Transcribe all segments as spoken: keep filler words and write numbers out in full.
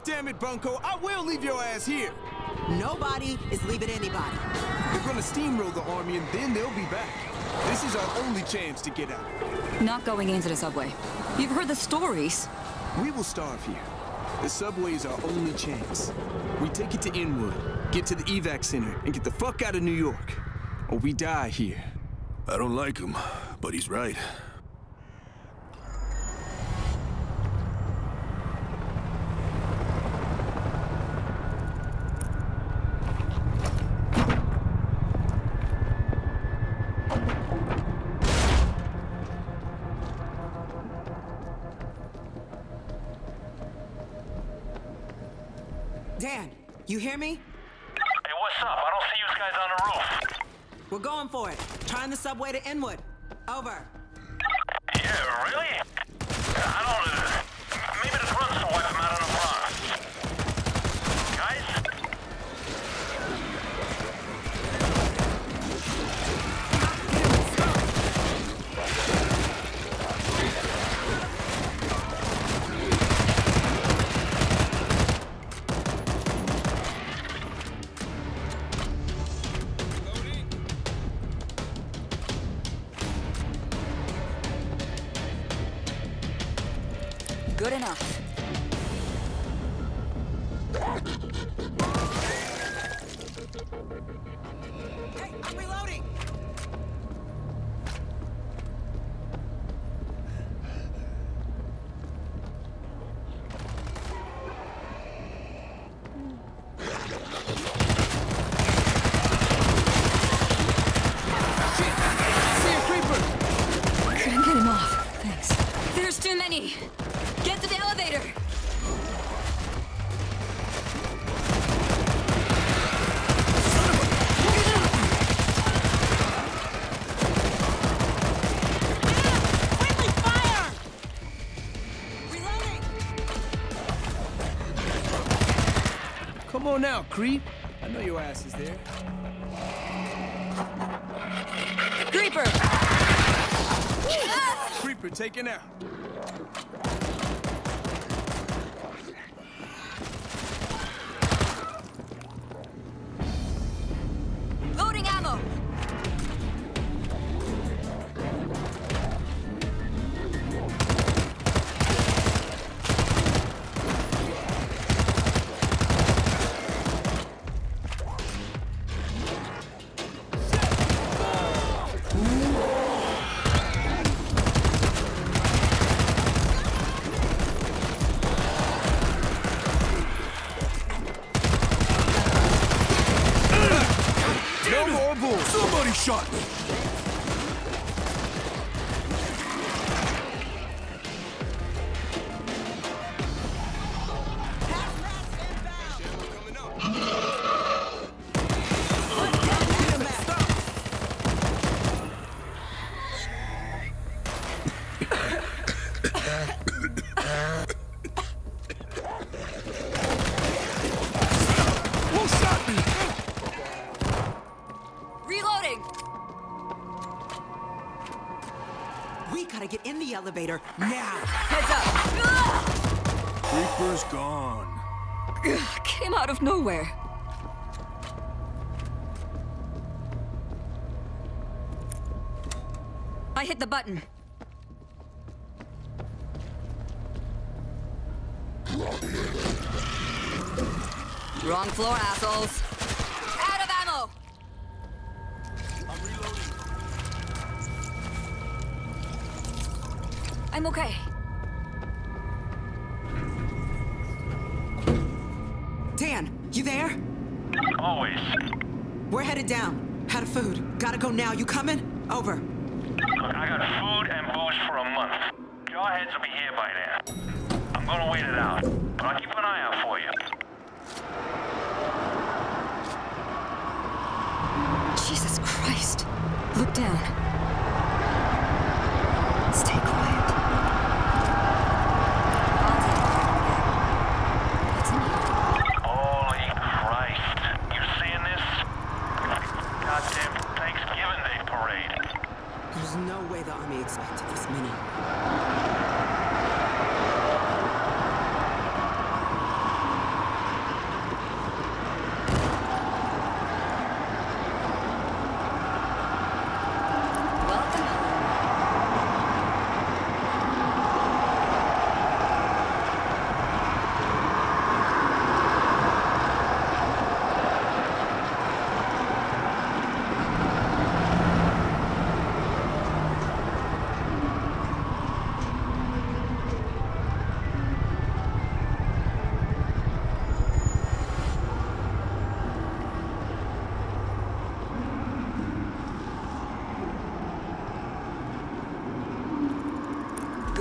damn it, Bunko. I will leave your ass here. Nobody is leaving anybody. We're gonna steamroll the army and then they'll be back. This is our only chance to get out. Not going into the subway. You've heard the stories. We will starve here. The subway is our only chance. We take it to Inwood, get to the evac center, and get the fuck out of New York. Or we die here. I don't like him, but he's right. Dan, you hear me? Hey, what's up? I don't see you guys on the roof. We're going for it. Trying the subway to Inwood. Over. Yeah, really? I don't... Uh, maybe the grunts will wipe him out on the front. Guys? Good enough. Hey, I'm reloading! See a creeper! Couldn't get him off. Thanks. There's too many. Get to the elevator! Quickly, fire! Reloading! Come on now, creep. I know your ass is there. Creeper! Creeper taken out. Loading ammo! No more bulls. Somebody shot me! Who shot me? Reloading! We gotta get in the elevator now. Heads up! Creeper's gone. Ugh, came out of nowhere. I hit the button. Wrong floor, assholes. Out of ammo! I'm reloading. I'm okay. Dan, you there? Always. We're headed down. Out of food. Gotta go now. You coming? Over. Look, I got food and booze for a month. Jarheads will be here by then. I'm gonna wait it out, but I'll keep an eye out for you. Jesus Christ. Look down. Stay quiet. What's in here? Holy Christ. You seeing this? Goddamn Thanksgiving Day parade. There's no way the army expected this many.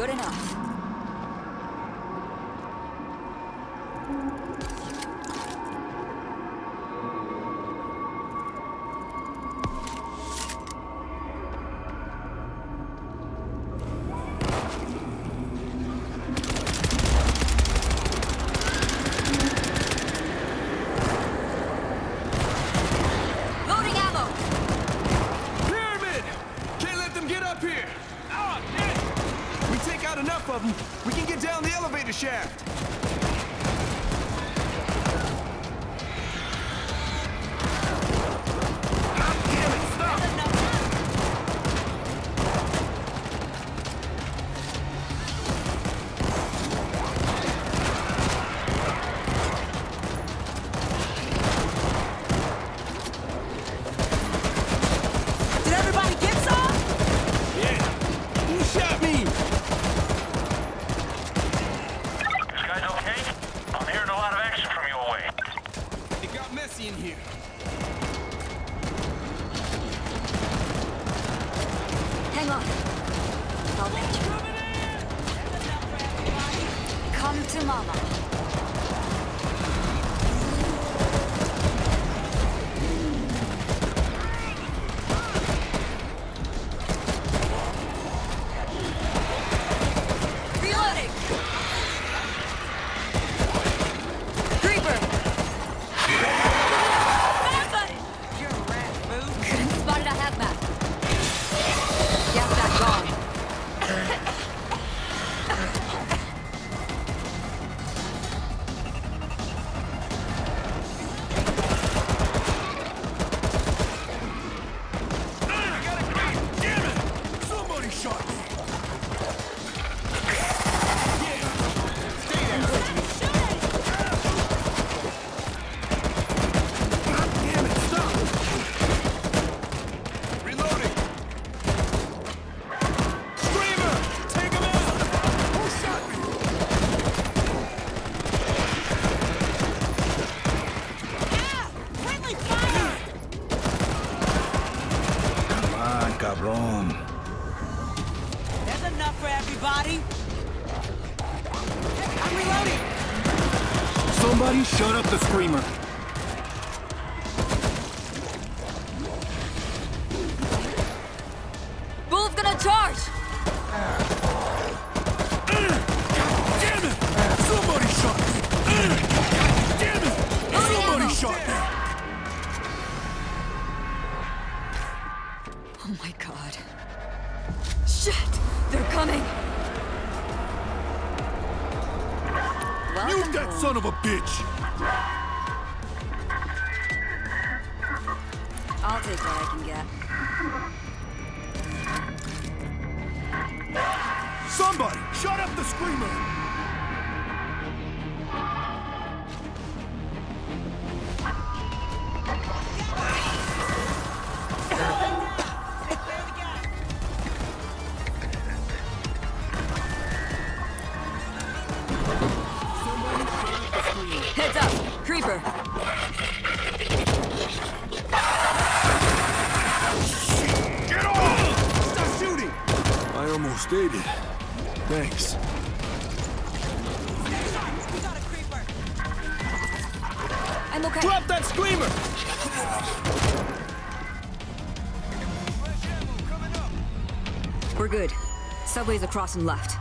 Good enough. Loading ammo! Pyramid! Can't let them get up here! Oh, shit! We take out enough of them, we can get down the elevator shaft. Ah, damn it, stop! Did everybody get some? Yeah! Who shot me? You guys okay? I'm hearing a lot of action from your way. It got messy in here. Hang on. I'll let you. Come to mama. Reloading! Creeper! You're a rat, boo. Spotted a hazmat. Gas back gone. Damn it! Somebody shot me! God damn it, stop! Reloading! Screamer! Take him out! Who shot me? Friendly fire! Come on, cabron. There's enough for everybody. I'm reloading. Somebody shut up the screamer. Bull's gonna charge! Damn it! Somebody shot me! Damn it! Somebody shot me! Oh my god. Shit! They're coming! Welcome Mute that home. son of a bitch! I'll take what I can get. Somebody shut up the screamer! Heads up! Creeper! Get off! Stop shooting! I almost did it. Thanks. We got a creeper. I'm okay. Drop that screamer! We're good. Subway's across and left.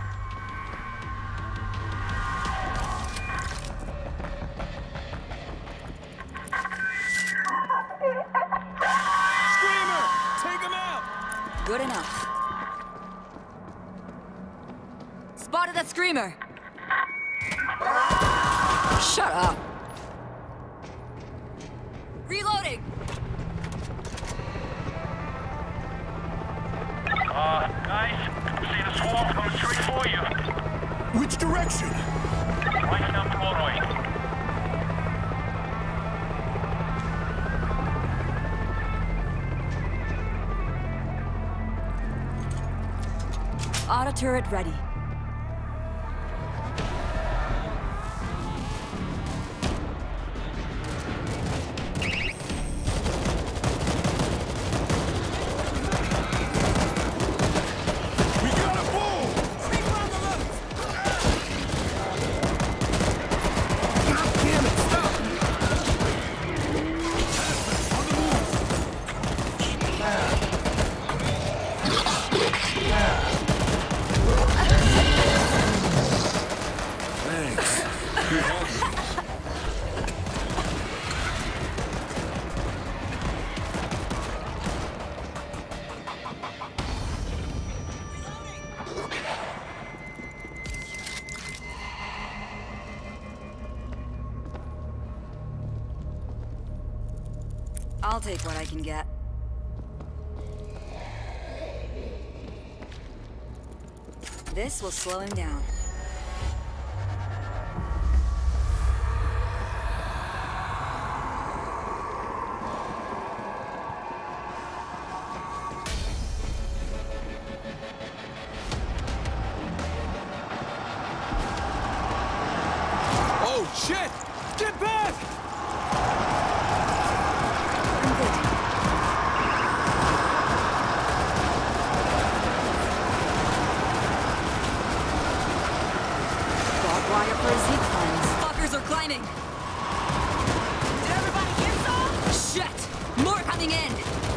Screamer! Take him out! Good enough. Spotted that screamer! Shut up! Reloading! Uh, guys, see the swarm coming straight for you. Which direction? Right down Broadway. Auto turret ready. We got a bull! I'll take what I can get. This will slow him down. Oh, shit! Get back! I'm good. Barbed wire for a Z cleanse. Fuckers are climbing! Did everybody get some? Shit! More coming in!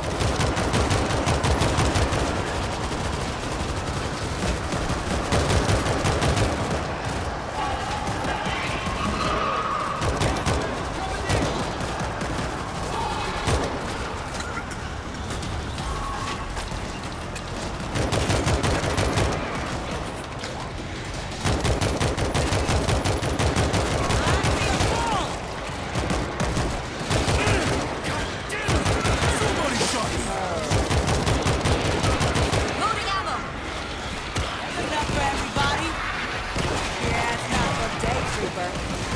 Loading ammo! Enough for everybody? Yeah, it's not for day trooper.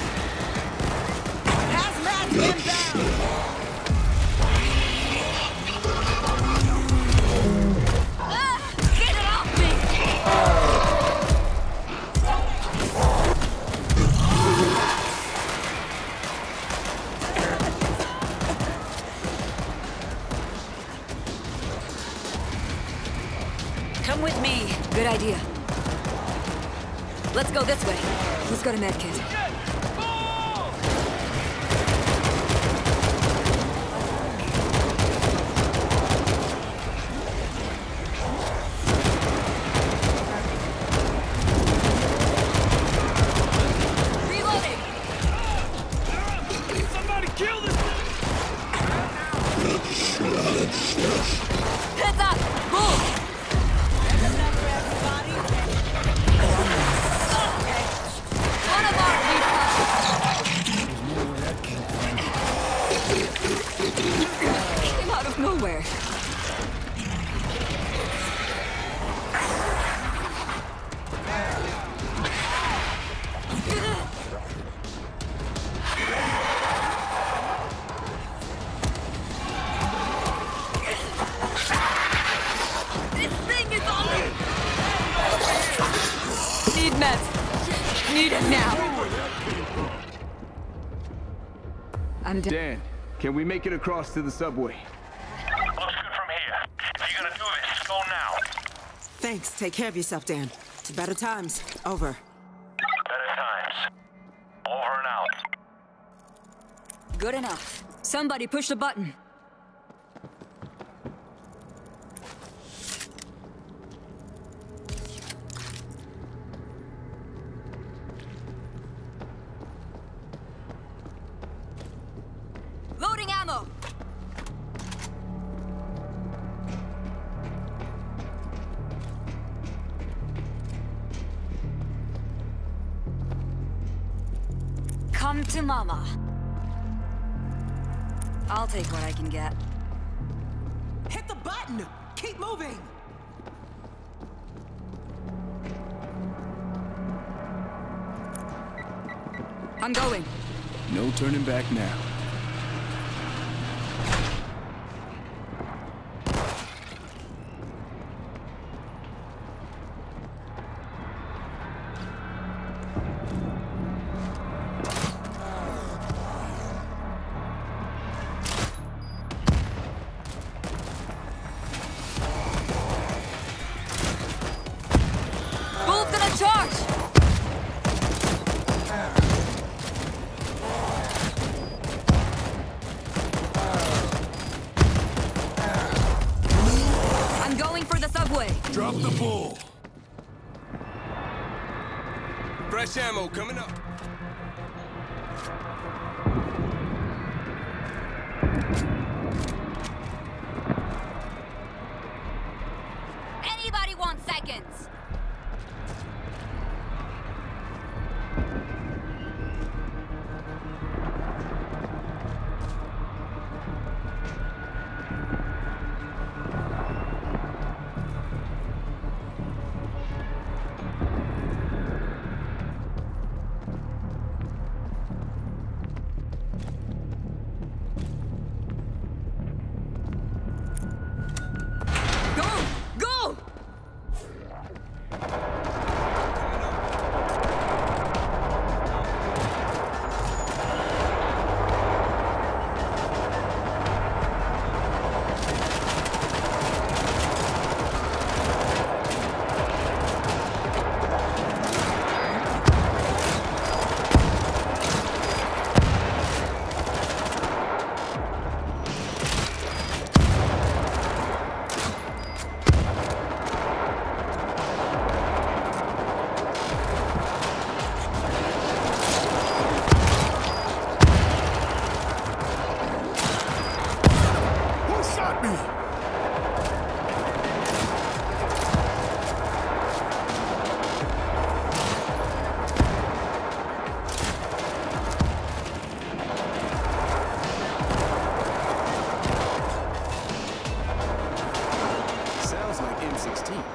Hazmat inbound! Ah! Get it off me! Come with me. Good idea. Let's go this way. Let's go to medkit. Reloading! Somebody kill this thing! Heads up! Move! Enough for everybody? One of our people! Came out of nowhere. This thing is on me! Need meds. Need it now. I'm dead. Dan, can we make it across to the subway? Looks good from here. If you're gonna do this, go now. Thanks. Take care of yourself, Dan. To better times. Over. Better times. Over and out. Good enough. Somebody push the button. Loading ammo! Come to mama. I'll take what I can get. Hit the button! Keep moving! I'm going. No turning back now. Bull's gonna charge! I'm going for the subway. Drop the bull! Fresh ammo coming up. Anybody want seconds?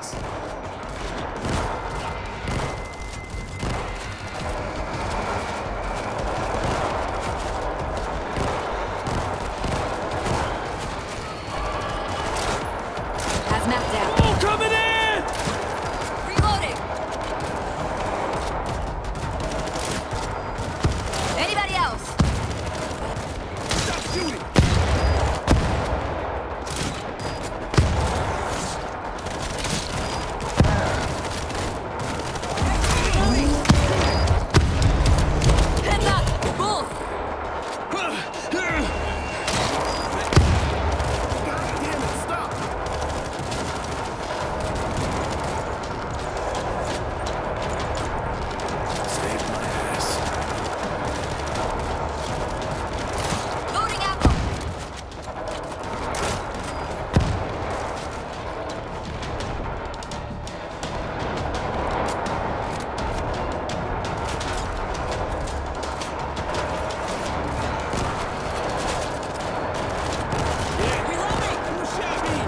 things. Hazmat down. Oh, coming in! Reloading. Anybody else? Stop shooting! Heads up! Bull! God damn it, stop! Saved my ass. Loading ammo! Who shot me?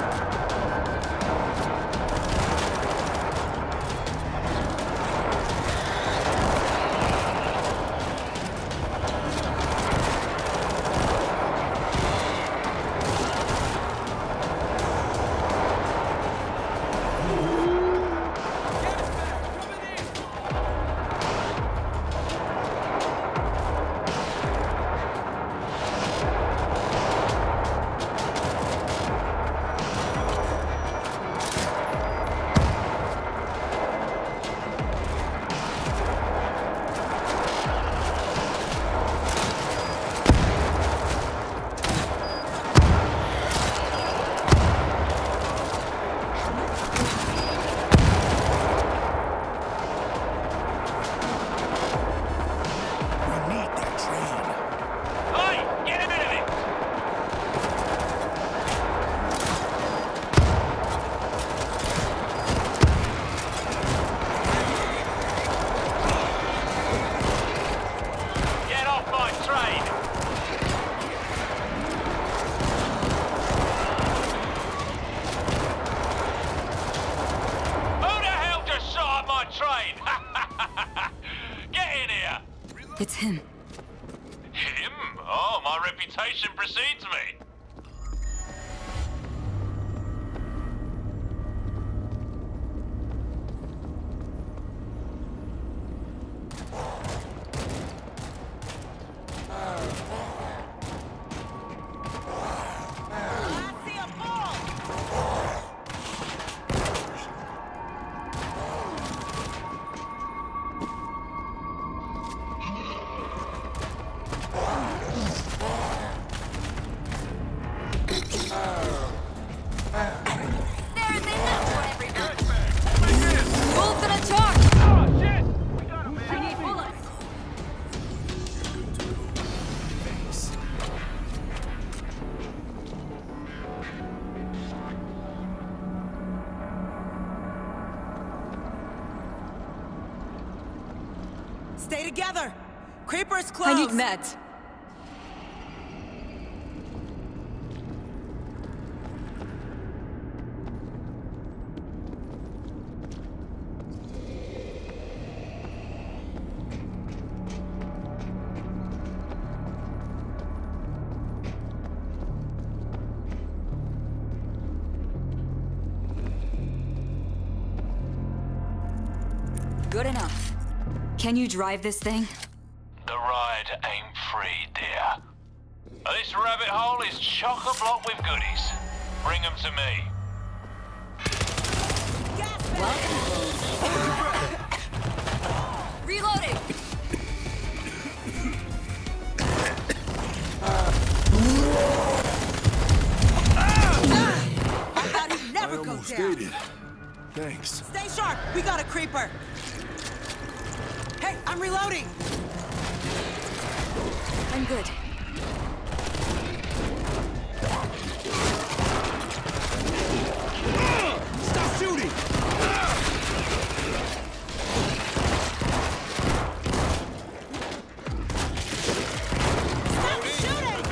We need that train. Hey, get rid of it! Get off my train! Who the hell just shot at my train? Get in here! It's him. Him? Oh, my reputation precedes me. I see a ball! There's enough for everybody. Bull's gonna charge! Oh, shit! I need bullets. Stay together! Creeper's close! I need meds. Good enough. Can you drive this thing? The ride ain't free, dear. This rabbit hole is chock-a-block with goodies. Bring them to me. Reloading! I thought he'd never I go almost down! did it. Thanks. Stay sharp! We got a creeper! Hey, I'm reloading! I'm good. Stop shooting! Stop shooting!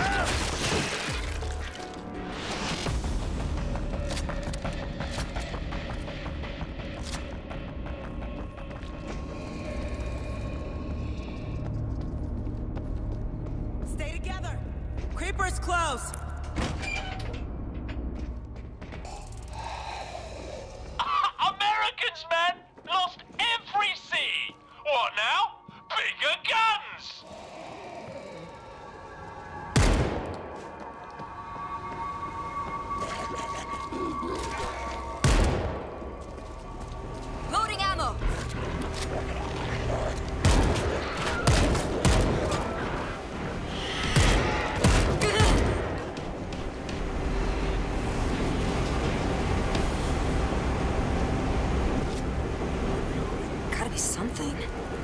close. Americans, man! Lost every sea! What now? Bigger guns! Loading ammo! Gotta be something.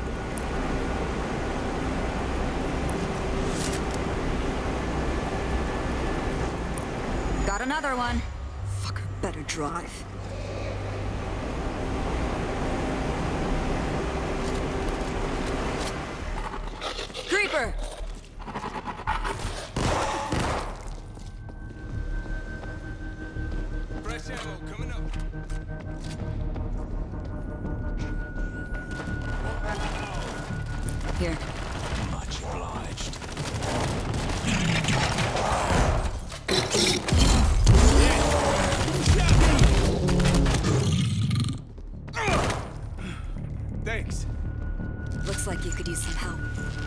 Got another one. Fucker better drive. Creeper! Fresh ammo coming up. Here. Much obliged. Thanks. Looks like you could use some help.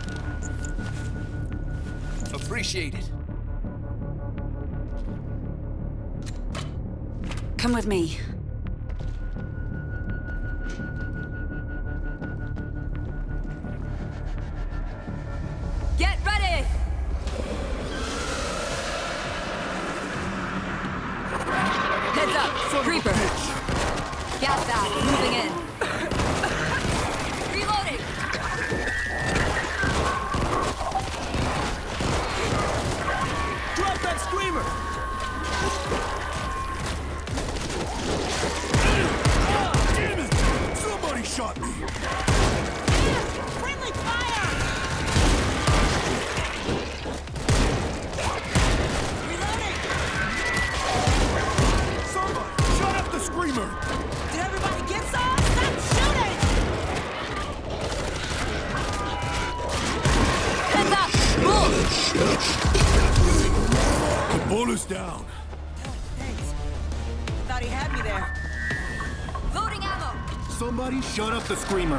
Appreciate it. Come with me. Get ready! Heads up, Creeper. Gas that, moving in. Reloading! Drop that screamer! Damn it! Somebody shot me! Friendly fire! Reloading! Somebody shut up the screamer! Did everybody get some? Stop shooting! Heads up! Move! The bull is down. Thanks. Thought he had me there. Loading ammo! Somebody shut up the screamer.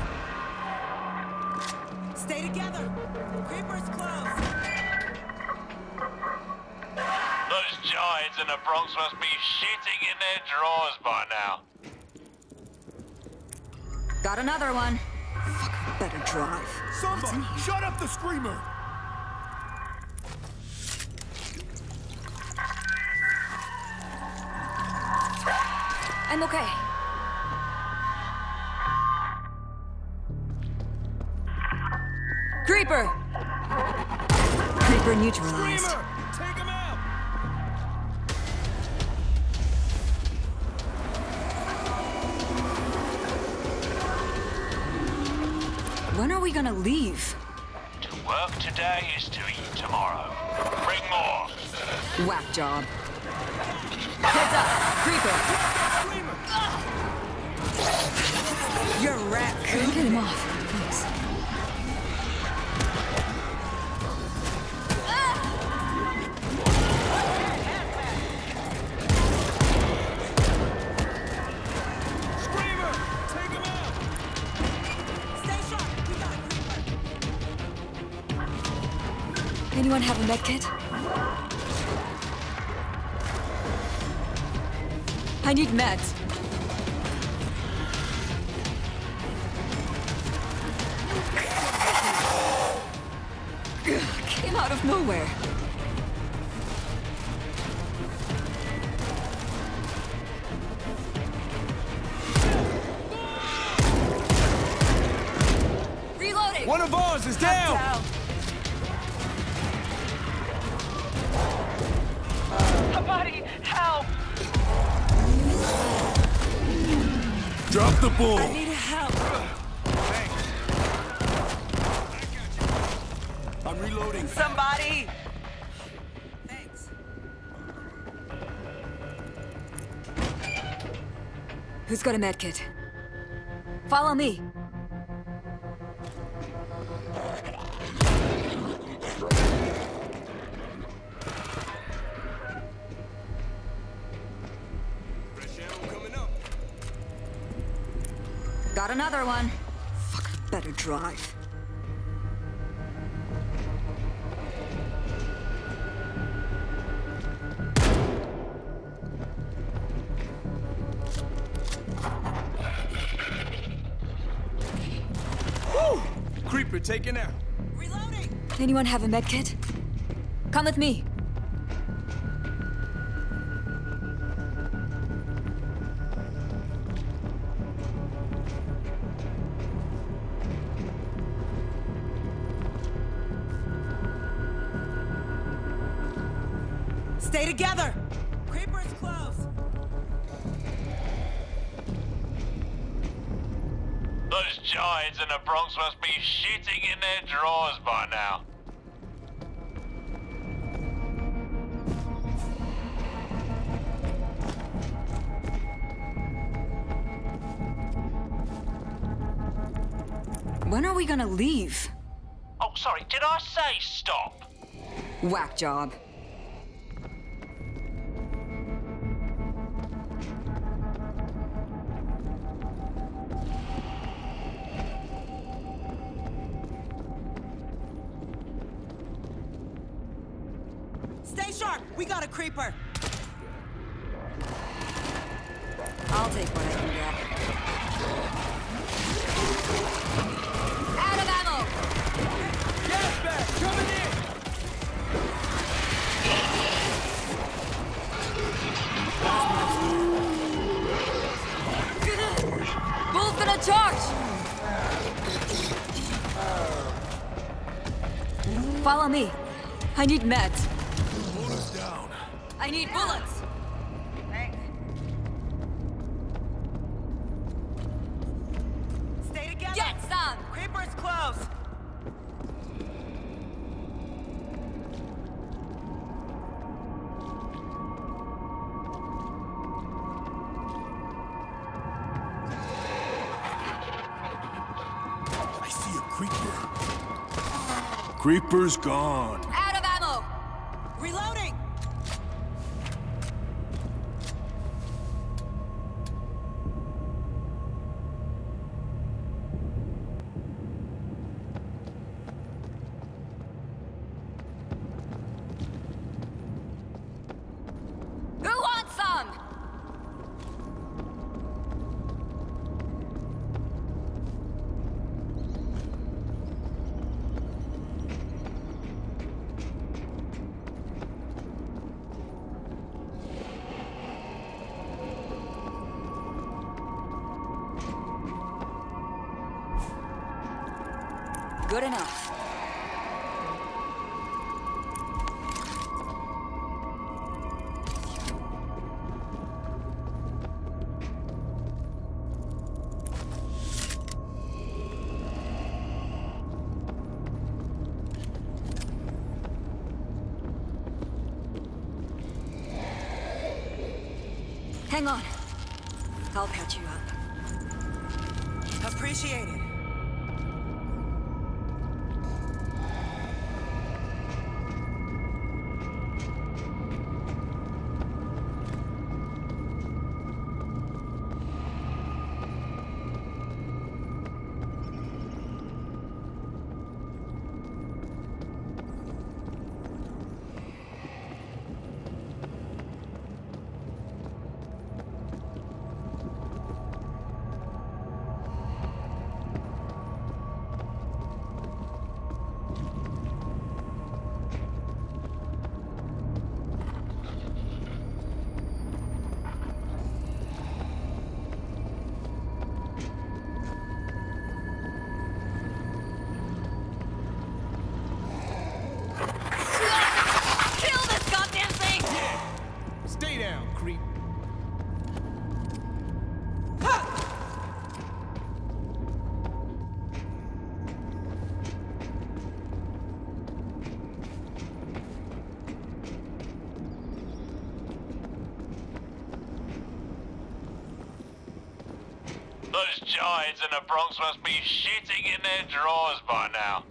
Stay together. Creeper's close. Those giants in the Bronx must be shitting in their drawers by now. Got another one. Fucker better drive. Somebody shut up the screamer. I'm okay. Creeper! Creeper neutralized. Screamer! Take him out! When are we gonna leave? To work today is to eat tomorrow. Bring more. Whack job. Heads up! Creeper! You're a rat. Couldn't get him off. Thanks. Screamer! Take him out! Stay sharp. We got a creeper. Anyone have a med kit? I need meds. Came out of nowhere. Reloading! One of ours is down! Down. Somebody help! Drop the bull. I need help. I'm reloading. Somebody. Thanks. Who's got a med kit? Follow me. Got another one. Fuck, I better drive. Woo! Creeper taken out. Reloading! Anyone have a med kit? Come with me. Stay together! Creeper's close! Those giants in the Bronx must be shitting in their drawers by now. When are we gonna leave? Oh, sorry, did I say stop? Whack job. Stay sharp! We got a creeper! I'll take what I can get. Out of ammo! Gas bag coming in. Bull's gonna charge! Follow me. I need meds. Hold us down. I need bullets. Stay together! Get some! Creeper's close! I see a creeper. Creeper's gone. Out of ammo! Reloading! Who wants some? Good enough. Hang on. I'll patch you up. Appreciate it. Kill this goddamn thing! Stay down, creep. Those giants in the Bronx must be shitting in their drawers by now.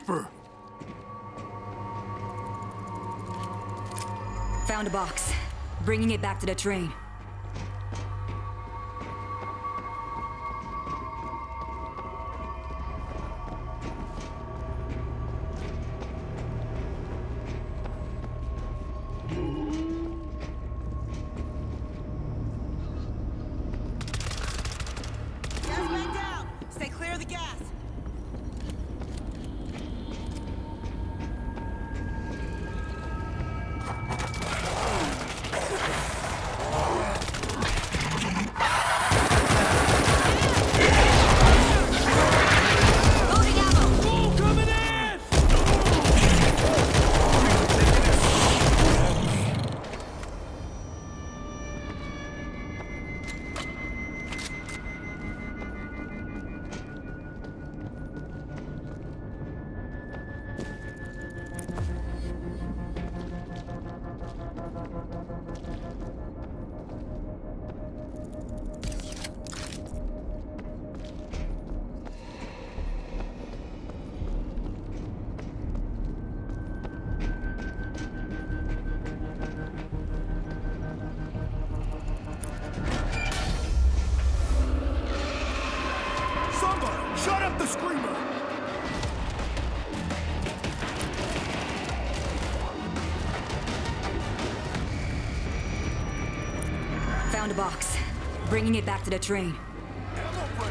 Creeper! Found a box. Bringing it back to the train. Gas back down. Stay clear of the gas. Somebody, shut up the screamer! Found a box. Bringing it back to the train. Ammo break!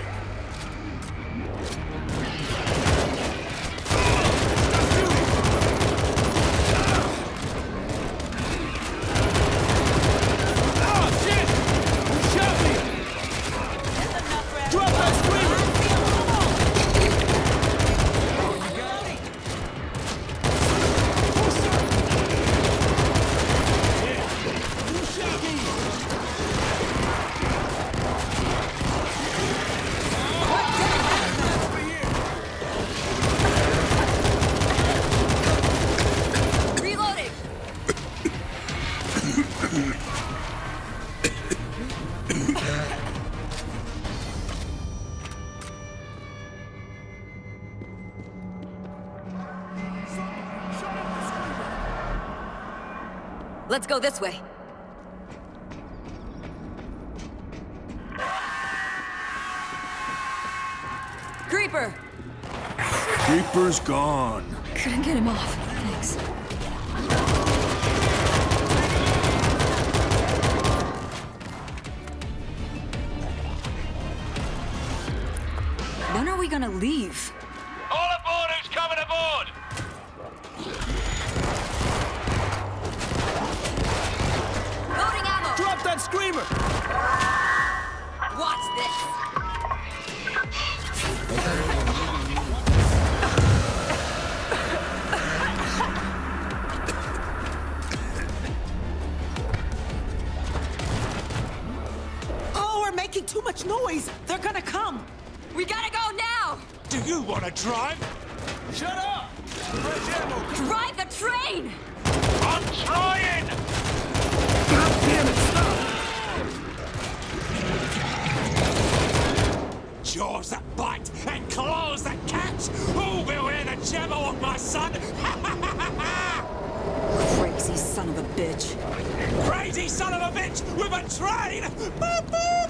Let's go this way. Creeper! Creeper's gone. Couldn't get him off. Thanks. When are we gonna leave? All aboard who's coming aboard! Loading ammo! Drop that screamer! Watch this! Oh, we're making too much noise. They're gonna come. We gotta go now! Do you want to drive? Shut up! Fresh ammo! Drive the train! I'm trying! God damn it, stop! Jaws that bite and claws that catch! Who will hear the jabber of my son? Crazy son of a bitch. Crazy son of a bitch with a train! Boop, boop.